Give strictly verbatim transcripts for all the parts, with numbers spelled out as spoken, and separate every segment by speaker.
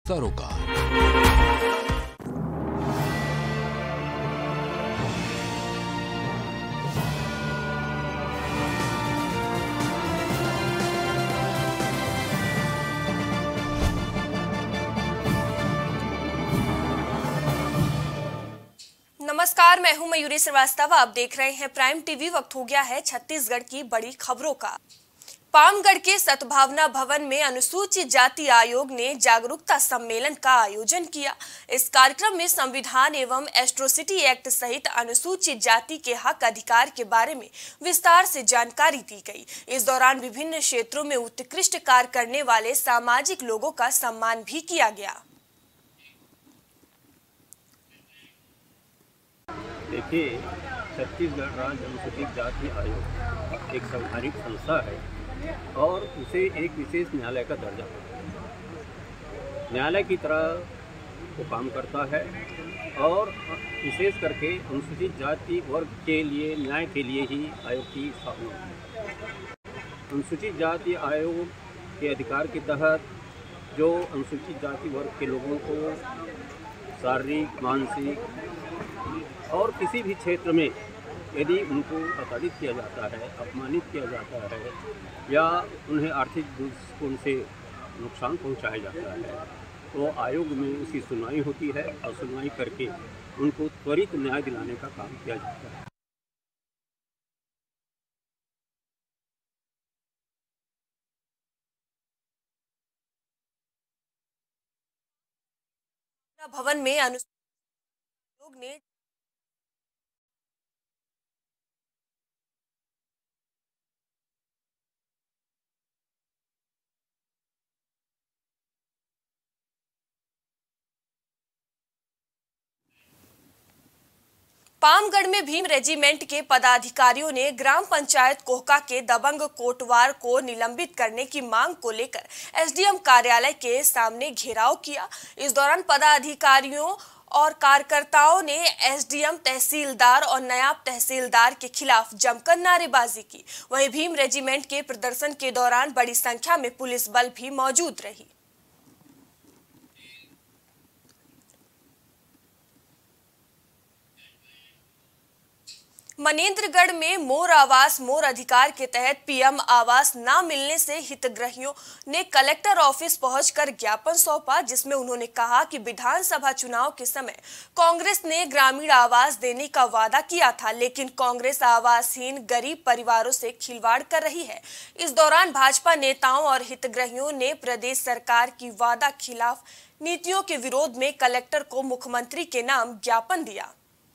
Speaker 1: सरोकार।
Speaker 2: नमस्कार, मैं हूं मयूरी श्रीवास्तव। आप देख रहे हैं प्राइम टीवी। वक्त हो गया है छत्तीसगढ़ की बड़ी खबरों का। पामगढ़ के सद्भावना भवन में अनुसूचित जाति आयोग ने जागरूकता सम्मेलन का आयोजन किया। इस कार्यक्रम में संविधान एवं एट्रोसिटी एक्ट सहित अनुसूचित जाति के हक अधिकार के बारे में विस्तार से जानकारी दी गई। इस दौरान विभिन्न क्षेत्रों में उत्कृष्ट कार्य करने वाले सामाजिक लोगों का सम्मान भी किया गया।
Speaker 3: देखिए, छत्तीसगढ़ राज्य अनुसूचित जाति आयोग एक संवैधानिक संस्था है और उसे एक विशेष न्यायालय का दर्जा है। न्यायालय की तरह वो काम करता है और विशेष करके अनुसूचित जाति वर्ग के लिए न्याय के लिए ही आयोग की स्थापना हुई है। अनुसूचित जाति आयोग के अधिकार के तहत जो अनुसूचित जाति वर्ग के लोगों को शारीरिक, मानसिक और किसी भी क्षेत्र में यदि उनको प्रताड़ित किया जाता है, अपमानित किया जाता है या उन्हें आर्थिक दृष्टिकोण से नुकसान पहुंचाया जाता है तो आयोग में उसकी सुनवाई होती है और सुनवाई करके उनको त्वरित न्याय दिलाने का काम किया जाता है।
Speaker 2: भवन में अनुसूचित आयोग ने पामगढ़ में भीम रेजिमेंट के पदाधिकारियों ने ग्राम पंचायत कोहका के दबंग कोटवार को निलंबित करने की मांग को लेकर एसडीएम कार्यालय के सामने घेराव किया। इस दौरान पदाधिकारियों और कार्यकर्ताओं ने एसडीएम, तहसीलदार और नायब तहसीलदार के खिलाफ जमकर नारेबाजी की। वहीं भीम रेजिमेंट के प्रदर्शन के दौरान बड़ी संख्या में पुलिस बल भी मौजूद रही। मनेंद्रगढ़ में मोर आवास मोर अधिकार के तहत पीएम आवास न मिलने से हितग्राहियों ने कलेक्टर ऑफिस पहुंचकर ज्ञापन सौंपा, जिसमें उन्होंने कहा कि विधानसभा चुनाव के समय कांग्रेस ने ग्रामीण आवास देने का वादा किया था, लेकिन कांग्रेस आवासहीन गरीब परिवारों से खिलवाड़ कर रही है। इस दौरान भाजपा नेताओं और हितग्राहियों ने प्रदेश सरकार की वादा खिलाफ नीतियों के विरोध में कलेक्टर को मुख्यमंत्री के नाम ज्ञापन दिया।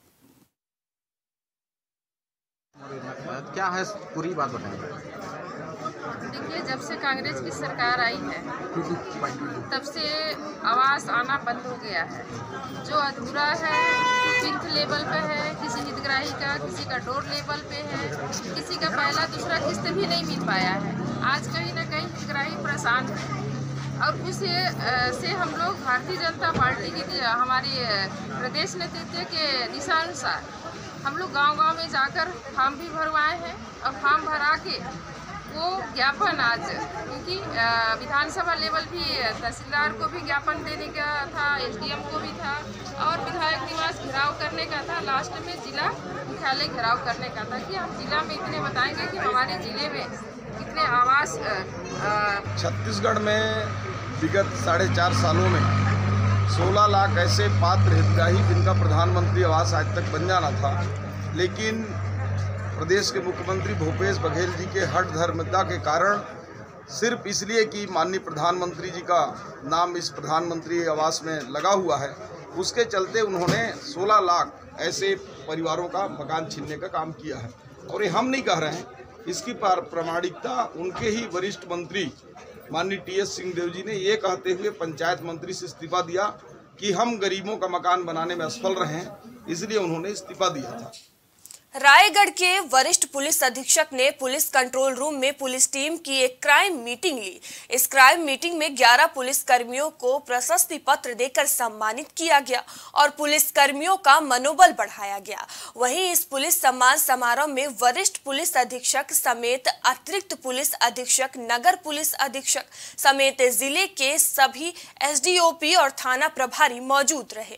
Speaker 4: क्या है पूरी बात बताएं।
Speaker 5: देखिए, जब से कांग्रेस की सरकार आई है तब से आवास आना बंद हो गया है। जो अधूरा है पिंथ लेवल पे है, किसी हितग्राही का, किसी का डोर लेवल पे है, किसी का पहला दूसरा किस्त भी नहीं मिल पाया है। आज कहीं ना कहीं हितग्राही परेशान है और उस से हम लोग भारतीय जनता पार्टी के हमारे प्रदेश नेतृत्व के दिशानुसार हम लोग गांव-गांव में जाकर फॉर्म भी भरवाए हैं और फॉर्म भरा के वो ज्ञापन आज, क्योंकि विधानसभा लेवल भी तहसीलदार को भी ज्ञापन देने का था, एसडीएम को भी था और विधायक निवास घेराव करने का था, लास्ट में जिला मुख्यालय घेराव करने का था कि हम जिला में इतने बताएंगे कि हमारे जिले में कितने आवास।
Speaker 4: छत्तीसगढ़ में विगत साढ़े चार सालों में सोलह लाख ऐसे पात्र हितग्राही जिनका प्रधानमंत्री आवास आज तक बन जाना था, लेकिन प्रदेश के मुख्यमंत्री भूपेश बघेल जी के हठ धर्मिता के कारण सिर्फ इसलिए कि माननीय प्रधानमंत्री जी का नाम इस प्रधानमंत्री आवास में लगा हुआ है, उसके चलते उन्होंने सोलह लाख ऐसे परिवारों का मकान छीनने का काम किया है। और ये हम नहीं कह रहे हैं, इसकी प्रामाणिकता उनके ही वरिष्ठ मंत्री माननीय टी एस सिंहदेव जी ने ये कहते हुए पंचायत मंत्री से इस्तीफा दिया कि हम गरीबों का मकान बनाने में असफल रहे हैं, इसलिए उन्होंने इस्तीफा दिया था।
Speaker 2: रायगढ़ के वरिष्ठ पुलिस अधीक्षक ने पुलिस कंट्रोल रूम में पुलिस टीम की एक क्राइम मीटिंग ली। इस क्राइम मीटिंग में ग्यारह पुलिस कर्मियों को प्रशस्ति पत्र देकर सम्मानित किया गया और पुलिस कर्मियों का मनोबल बढ़ाया गया। वहीं इस पुलिस सम्मान समारोह में वरिष्ठ पुलिस अधीक्षक समेत अतिरिक्त पुलिस अधीक्षक, नगर पुलिस अधीक्षक समेत जिले के सभी एस डी ओ पी और थाना प्रभारी मौजूद रहे।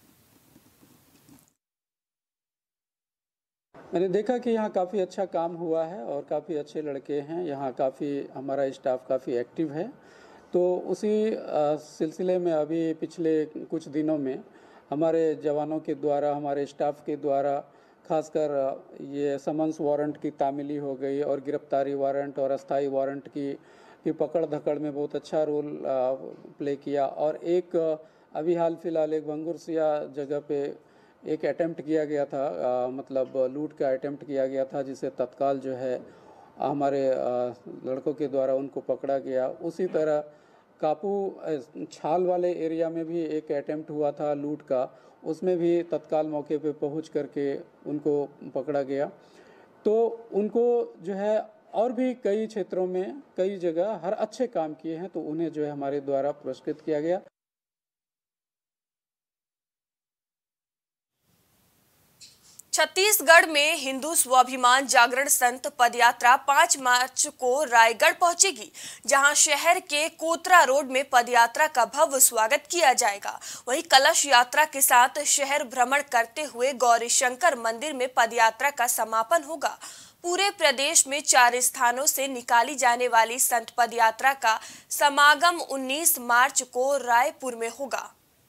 Speaker 1: मैंने देखा कि यहाँ काफ़ी अच्छा काम हुआ है और काफ़ी अच्छे लड़के हैं। यहाँ काफ़ी हमारा स्टाफ काफ़ी एक्टिव है। तो उसी सिलसिले में अभी पिछले कुछ दिनों में हमारे जवानों के द्वारा, हमारे स्टाफ के द्वारा खासकर ये समन्स वारंट की तामीली हो गई और गिरफ्तारी वारंट और अस्थाई वारंट की की पकड़ धकड़ में बहुत अच्छा रोल प्ले किया। और एक अभी हाल फिलहाल एक भंगुरसिया जगह पे एक अटेम्प्ट किया गया था, आ, मतलब लूट का अटेम्प्ट किया गया था, जिसे तत्काल जो है हमारे आ, लड़कों के द्वारा उनको पकड़ा गया। उसी तरह कापू छाल वाले एरिया में भी एक अटेम्प्ट हुआ था लूट का, उसमें भी तत्काल मौके पे पहुंच करके उनको पकड़ा गया। तो उनको जो है और भी कई क्षेत्रों में कई जगह हर अच्छे काम किए हैं, तो उन्हें जो है हमारे द्वारा पुरस्कृत किया गया।
Speaker 2: छत्तीसगढ़ में हिंदू स्वाभिमान जागरण संत पदयात्रा पाँच मार्च को रायगढ़ पहुंचेगी, जहां शहर के कोतरा रोड में पदयात्रा का भव्य स्वागत किया जाएगा। वहीं कलश यात्रा के साथ शहर भ्रमण करते हुए गौरीशंकर मंदिर में पदयात्रा का समापन होगा। पूरे प्रदेश में चार स्थानों से निकाली जाने वाली संत पदयात्रा का समागम उन्नीस मार्च को रायपुर में होगा।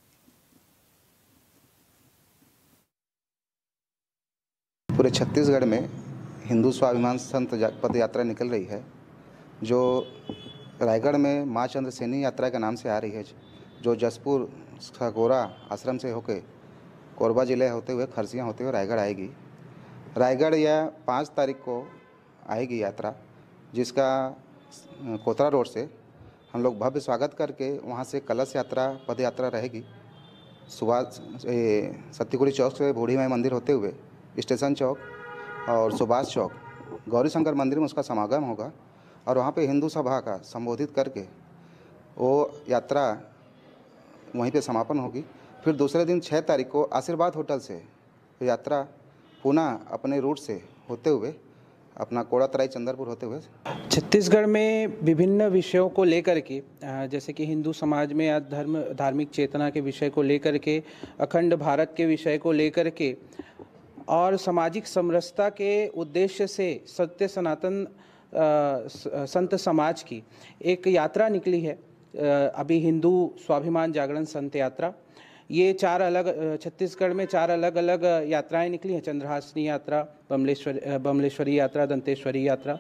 Speaker 6: पूरे छत्तीसगढ़ में हिंदू स्वाभिमान संत पद यात्रा निकल रही है, जो रायगढ़ में माँ चंद्र सेनी यात्रा के नाम से आ रही है, जो जसपुर खगोरा आश्रम से होकर कोरबा जिले होते हुए खरसियाँ होते हुए रायगढ़ आएगी। रायगढ़ यह पाँच तारीख को आएगी यात्रा, जिसका कोतरा रोड से हम लोग भव्य स्वागत करके वहाँ से कलश यात्रा पद यात्रा रहेगी। सुबह सत्तीकुड़ी चौक से बूढ़ी माई मंदिर होते हुए स्टेशन चौक और सुभाष चौक गौरीशंकर मंदिर में उसका समागम होगा और वहाँ पे हिंदू सभा का संबोधित करके वो यात्रा वहीं पे समापन होगी। फिर दूसरे दिन छः तारीख को आशीर्वाद होटल से यात्रा पुनः अपने रूट से होते हुए अपना कोड़ातराई चंद्रपुर होते हुए
Speaker 7: छत्तीसगढ़ में विभिन्न विषयों को लेकर के, जैसे कि हिंदू समाज में या धर्म धार्मिक चेतना के विषय को लेकर के, अखंड भारत के विषय को लेकर के और सामाजिक समरसता के उद्देश्य से सत्य सनातन संत समाज की एक यात्रा निकली है। अभी हिंदू स्वाभिमान जागरण संत यात्रा, ये चार अलग छत्तीसगढ़ में चार अलग अलग यात्राएं निकली हैं। चंद्रहासिनी यात्रा, बमलेश्वर बमलेश्वरी यात्रा, दंतेश्वरी यात्रा।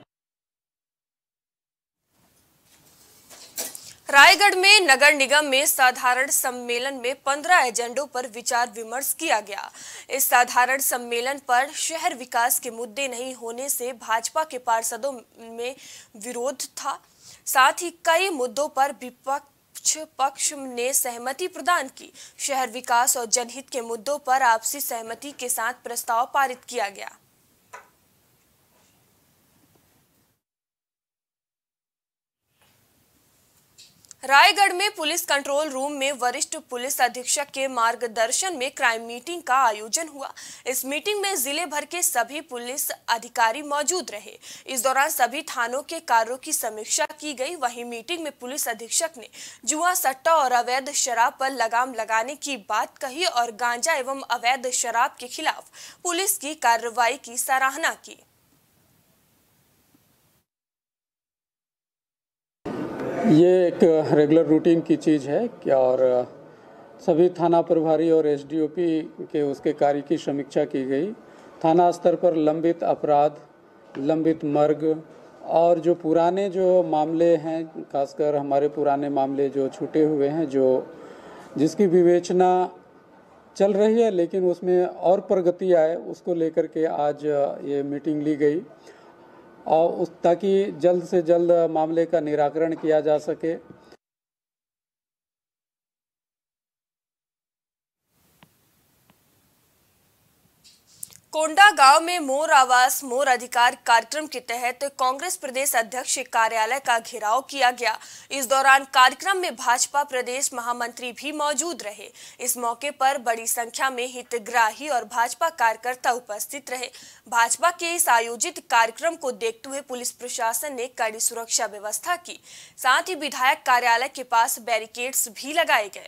Speaker 2: रायगढ़ में नगर निगम में साधारण सम्मेलन में पंद्रह एजेंडों पर विचार विमर्श किया गया। इस साधारण सम्मेलन पर शहर विकास के मुद्दे नहीं होने से भाजपा के पार्षदों में विरोध था। साथ ही कई मुद्दों पर विपक्ष पक्ष ने सहमति प्रदान की। शहर विकास और जनहित के मुद्दों पर आपसी सहमति के साथ प्रस्ताव पारित किया गया। रायगढ़ में पुलिस कंट्रोल रूम में वरिष्ठ पुलिस अधीक्षक के मार्गदर्शन में क्राइम मीटिंग का आयोजन हुआ। इस मीटिंग में जिले भर के सभी पुलिस अधिकारी मौजूद रहे। इस दौरान सभी थानों के कार्यों की समीक्षा की गई। वहीं मीटिंग में पुलिस अधीक्षक ने जुआ, सट्टा और अवैध शराब पर लगाम लगाने की बात कही और गांजा एवं अवैध शराब के खिलाफ पुलिस की कार्रवाई की सराहना की।
Speaker 1: ये एक रेगुलर रूटीन की चीज़ है क्या, और सभी थाना प्रभारी और एसडीओपी के उसके कार्य की समीक्षा की गई। थाना स्तर पर लंबित अपराध, लंबित मर्ग और जो पुराने जो मामले हैं, खासकर हमारे पुराने मामले जो छूटे हुए हैं, जो जिसकी विवेचना चल रही है लेकिन उसमें और प्रगति आए, उसको लेकर के आज ये मीटिंग ली गई और उस ताकि जल्द से जल्द मामले का निराकरण किया जा सके।
Speaker 2: कोंडा गांव में मोर आवास मोर अधिकार कार्यक्रम के तहत कांग्रेस प्रदेश अध्यक्ष कार्यालय का घेराव किया गया। इस दौरान कार्यक्रम में भाजपा प्रदेश महामंत्री भी मौजूद रहे। इस मौके पर बड़ी संख्या में हितग्राही और भाजपा कार्यकर्ता उपस्थित रहे। भाजपा के इस आयोजित कार्यक्रम को देखते हुए पुलिस प्रशासन ने कड़ी सुरक्षा व्यवस्था की, साथ ही विधायक कार्यालय के पास बैरिकेड्स भी लगाए गए।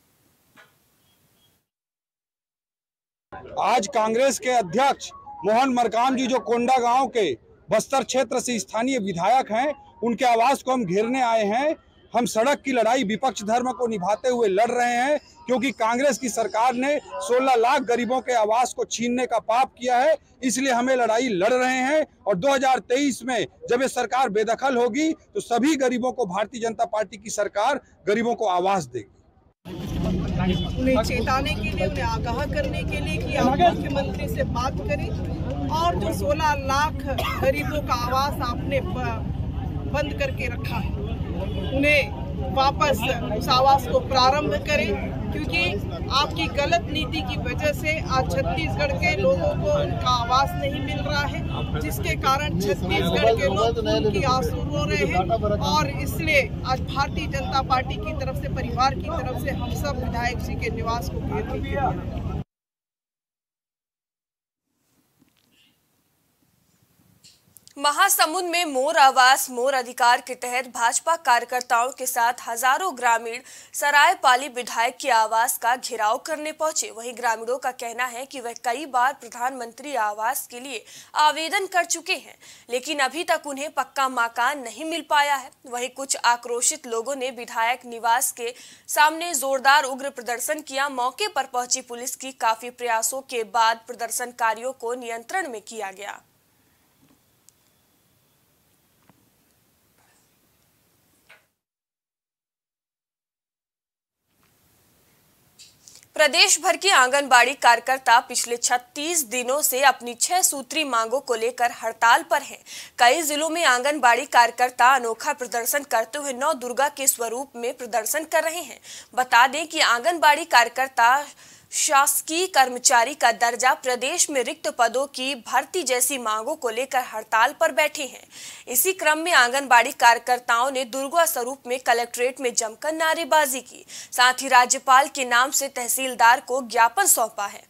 Speaker 8: आज कांग्रेस के अध्यक्ष मोहन मरकाम जी जो कोंडा गांव के बस्तर क्षेत्र से स्थानीय विधायक हैं, उनके आवास को हम घेरने आए हैं। हम सड़क की लड़ाई विपक्ष धर्म को निभाते हुए लड़ रहे हैं, क्योंकि कांग्रेस की सरकार ने सोलह लाख गरीबों के आवास को छीनने का पाप किया है। इसलिए हमें लड़ाई लड़ रहे हैं और दो हज़ार तेईस में जब ये सरकार बेदखल होगी तो सभी गरीबों को भारतीय जनता पार्टी की सरकार गरीबों को आवास देगी।
Speaker 9: उन्हें चेताने के लिए, उन्हें आगाह करने के लिए कि आप मुख्यमंत्री से बात करें और जो सोलह लाख गरीबों का आवास आपने बंद करके रखा है, उन्हें वापस उस आवास को प्रारंभ करें, क्योंकि आपकी गलत नीति की वजह से आज छत्तीसगढ़ के लोगों को उनका आवास नहीं मिल रहा है, जिसके कारण छत्तीसगढ़ के लोग खून की आंसू रो रहे हैं। और इसलिए आज भारतीय जनता पार्टी की तरफ से, परिवार की तरफ से हम सब विधायक जी के निवास को घेरने के लिए
Speaker 2: महासमुंद में मोर आवास मोर अधिकार के तहत भाजपा कार्यकर्ताओं के साथ हजारों ग्रामीण सरायपाली विधायक के आवास का घेराव करने पहुंचे। वहीं ग्रामीणों का कहना है कि वह कई बार प्रधानमंत्री आवास के लिए आवेदन कर चुके हैं, लेकिन अभी तक उन्हें पक्का मकान नहीं मिल पाया है। वहीं कुछ आक्रोशित लोगों ने विधायक निवास के सामने जोरदार उग्र प्रदर्शन किया। मौके पर पहुंची पुलिस की काफी प्रयासों के बाद प्रदर्शनकारियों को नियंत्रण में किया गया। प्रदेश भर के आंगनबाड़ी कार्यकर्ता पिछले छत्तीस दिनों से अपनी छह सूत्री मांगों को लेकर हड़ताल पर हैं। कई जिलों में आंगनबाड़ी कार्यकर्ता अनोखा प्रदर्शन करते हुए नौ दुर्गा के स्वरूप में प्रदर्शन कर रहे हैं। बता दें कि आंगनबाड़ी कार्यकर्ता शासकीय कर्मचारी का दर्जा, प्रदेश में रिक्त पदों की भर्ती जैसी मांगों को लेकर हड़ताल पर बैठे हैं। इसी क्रम में आंगनबाड़ी कार्यकर्ताओं ने दुर्गा स्वरूप में कलेक्ट्रेट में जमकर नारेबाजी की, साथ ही राज्यपाल के नाम से तहसीलदार को ज्ञापन सौंपा है।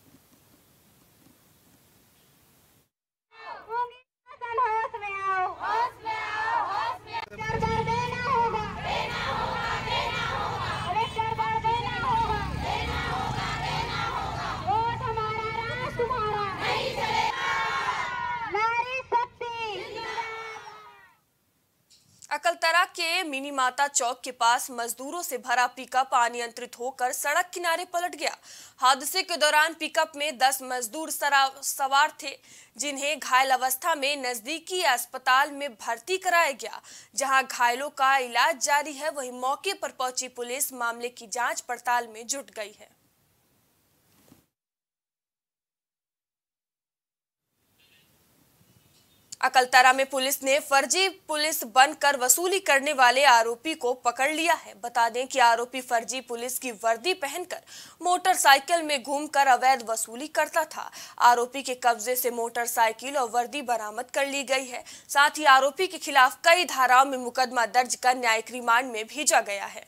Speaker 2: अकलतरा के मिनी माता चौक के पास मजदूरों से भरा पिकअप अनियंत्रित होकर सड़क किनारे पलट गया। हादसे के दौरान पिकअप में दस मजदूर सवार थे, जिन्हें घायल अवस्था में नजदीकी अस्पताल में भर्ती कराया गया, जहां घायलों का इलाज जारी है। वहीं मौके पर पहुंची पुलिस मामले की जांच पड़ताल में जुट गई है। अकलतरा में पुलिस ने फर्जी पुलिस बनकर वसूली करने वाले आरोपी को पकड़ लिया है। बता दें कि आरोपी फर्जी पुलिस की वर्दी पहनकर मोटरसाइकिल में घूमकर अवैध वसूली करता था। आरोपी के कब्जे से मोटरसाइकिल और वर्दी बरामद कर ली गई है। साथ ही आरोपी के खिलाफ कई धाराओं में मुकदमा दर्ज कर न्यायिक रिमांड में भेजा गया है।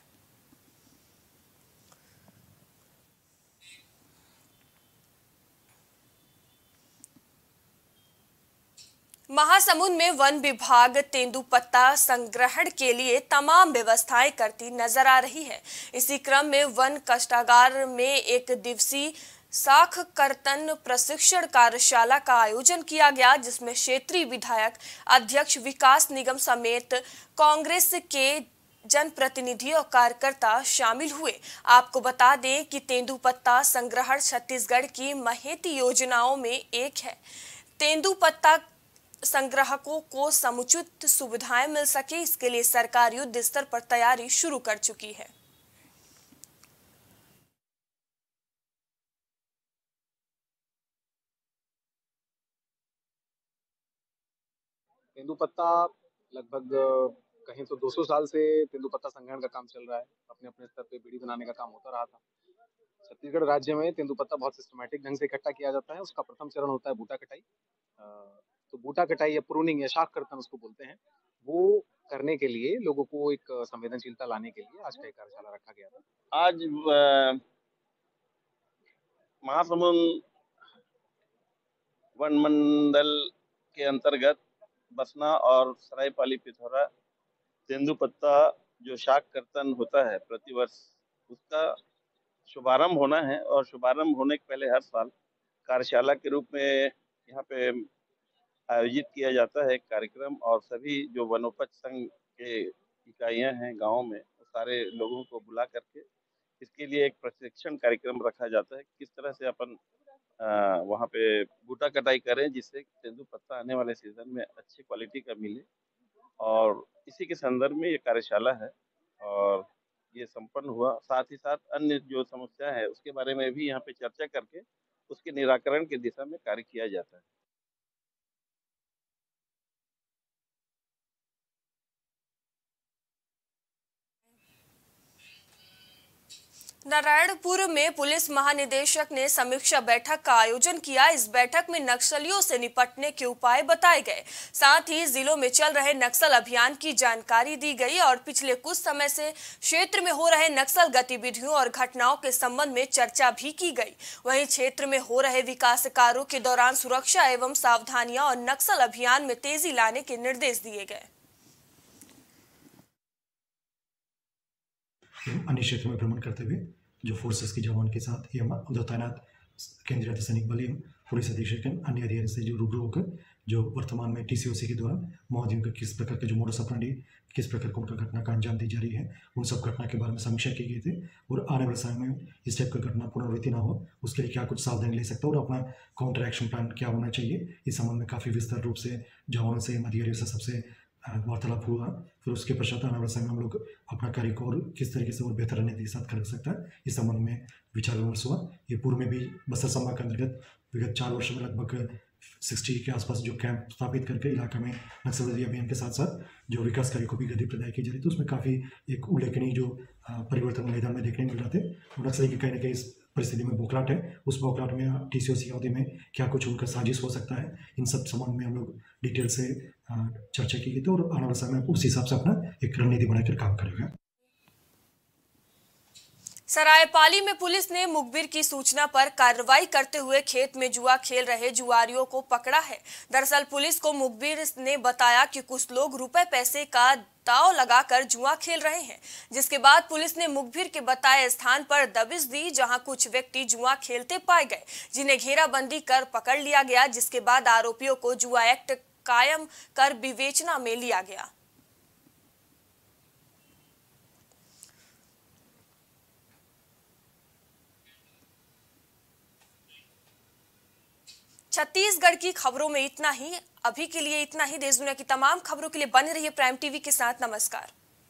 Speaker 2: महासमुंद में वन विभाग तेंदुपत्ता संग्रहण के लिए तमाम व्यवस्थाएं करती नजर आ रही है। इसी क्रम में वन कष्टागार में एक दिवसीय साख कर्तन प्रशिक्षण कार्यशाला का आयोजन किया गया, जिसमें क्षेत्रीय विधायक अध्यक्ष विकास निगम समेत कांग्रेस के जनप्रतिनिधि और कार्यकर्ता शामिल हुए। आपको बता दें कि तेंदुपत्ता संग्रहण छत्तीसगढ़ की महती योजनाओं में एक है। तेंदुपत्ता संग्राहकों को समुचित सुविधाएं मिल सके, इसके लिए सरकार युद्ध स्तर पर तैयारी शुरू कर चुकी है।
Speaker 10: तेंदुपत्ता लगभग कहीं तो दो सौ साल से तेंदुपत्ता संग्रहण का काम चल रहा है। अपने अपने स्तर पे बीड़ी बनाने का काम होता रहा था। छत्तीसगढ़ राज्य में तेंदुपत्ता बहुत सिस्टमैटिक ढंग से इकट्ठा किया जाता है। उसका प्रथम चरण होता है बूटा कटाई। तो बूटा कटाई या प्रूनिंग या शाख कर्तन उसको बोलते हैं, वो करने के लिए लोगों को एक संवेदनशीलता लाने के लिए आज का एक कार्यशाला रखा गया था।
Speaker 11: आज महासमुंद वन मंडल के अंतर्गत बसना और सरायपाली पिथौरा तेंदुपत्ता जो शाख कर्तन होता है प्रतिवर्ष, उसका शुभारंभ होना है। और शुभारंभ होने के पहले हर साल कार्यशाला के रूप में यहाँ पे आयोजित किया जाता है एक कार्यक्रम, और सभी जो वनोपज संघ के इकाइयाँ हैं गाँव में, सारे लोगों को बुला करके इसके लिए एक प्रशिक्षण कार्यक्रम रखा जाता है। किस तरह से अपन वहाँ पे बूटा कटाई करें जिससे तेंदुपत्ता आने वाले सीजन में अच्छी क्वालिटी का मिले, और इसी के संदर्भ में ये कार्यशाला है और ये संपन्न हुआ। साथ ही साथ अन्य जो समस्या है उसके बारे में भी यहाँ पे चर्चा करके उसके निराकरण की दिशा में कार्य किया जाता है।
Speaker 2: नारायणपुर में पुलिस महानिदेशक ने समीक्षा बैठक का आयोजन किया। इस बैठक में नक्सलियों से निपटने के उपाय बताए गए, साथ ही जिलों में चल रहे नक्सल अभियान की जानकारी दी गई और पिछले कुछ समय से क्षेत्र में हो रहे नक्सल गतिविधियों और घटनाओं के संबंध में चर्चा भी की गई। वहीं क्षेत्र में हो रहे विकास कार्यों के दौरान सुरक्षा एवं सावधानियां और नक्सल अभियान में तेजी लाने के निर्देश दिए गए।
Speaker 12: अन्य क्षेत्रों में भ्रमण करते हुए जो फोर्सेस के जवान के साथ एवं उधर तैनात केंद्रीय अर्धसैनिक बल एवं पुलिस अधीक्षक अन्य अधिकारी से जो रूबरू होकर जो वर्तमान में टीसीओसी के दौरान महोदयों का किस प्रकार के जो मोडस ऑपरेंडी, किस प्रकार को उनका घटना का अंजाम दी जा रही है, उन सब घटना के बारे में समीक्षा की गई थी। और आने वाले समय में इस टाइप का घटना पुनरावृत्ति ना हो उसके लिए क्या कुछ सावधानी ले सकता है और अपना काउंटर एक्शन प्लान क्या होना चाहिए, इस संबंध में काफ़ी विस्तार रूप से जवानों से अधिकारियों से सबसे वार्तालाप हुआ। फिर उसके पश्चात आने वाले समय में हम लोग अपना कार्य को और किस तरीके से और बेहतर रणनीति के साथ कर सकता है, इस संबंध में विचार विमर्श हुआ। ये पूर्व में भी बस्तर संभाग के अंतर्गत विगत चार वर्ष में लगभग सिक्सटी के आसपास जो कैंप स्थापित करके इलाका में नक्सलवादी अभियान के साथ साथ जो विकास कार्य को भी गति प्रदान की जा रही थी, तो उसमें काफ़ी एक उल्लेखनीय जो परिवर्तन मैदान में देखने मिल रहे थे। और नक्सली की कहीं ना कहीं इस परिस्थिति में बौखलाहट है, उस बौखलाहट में टीसीओसी अवधि में क्या कुछ उनका साजिश हो सकता है, इन सब संबंध में हम लोग डिटेल से चर्चा की गई थी और आने वाले समय में उस हिसाब से अपना एक रणनीति बनाकर काम करेगा।
Speaker 2: सरायपाली में पुलिस ने मुखबिर की सूचना पर कार्रवाई करते हुए खेत में जुआ खेल रहे जुआरियों को पकड़ा है। दरअसल पुलिस को मुखबिर ने बताया कि कुछ लोग रुपए पैसे का दांव लगाकर जुआ खेल रहे हैं, जिसके बाद पुलिस ने मुखबिर के बताए स्थान पर दबिश दी, जहां कुछ व्यक्ति जुआ खेलते पाए गए, जिन्हें घेराबंदी कर पकड़ लिया गया, जिसके बाद आरोपियों को जुआ एक्ट कायम कर विवेचना में लिया गया। छत्तीसगढ़ की खबरों में इतना ही। अभी के लिए इतना ही। देश दुनिया की तमाम खबरों के लिए बने रहिए प्राइम टीवी के साथ। नमस्कार।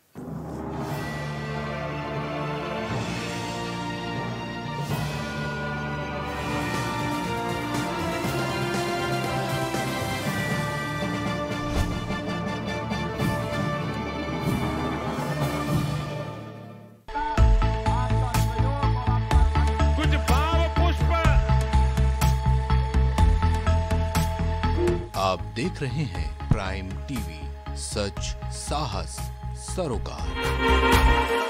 Speaker 13: आप देख रहे हैं प्राइम टीवी, सच साहस सरोकार।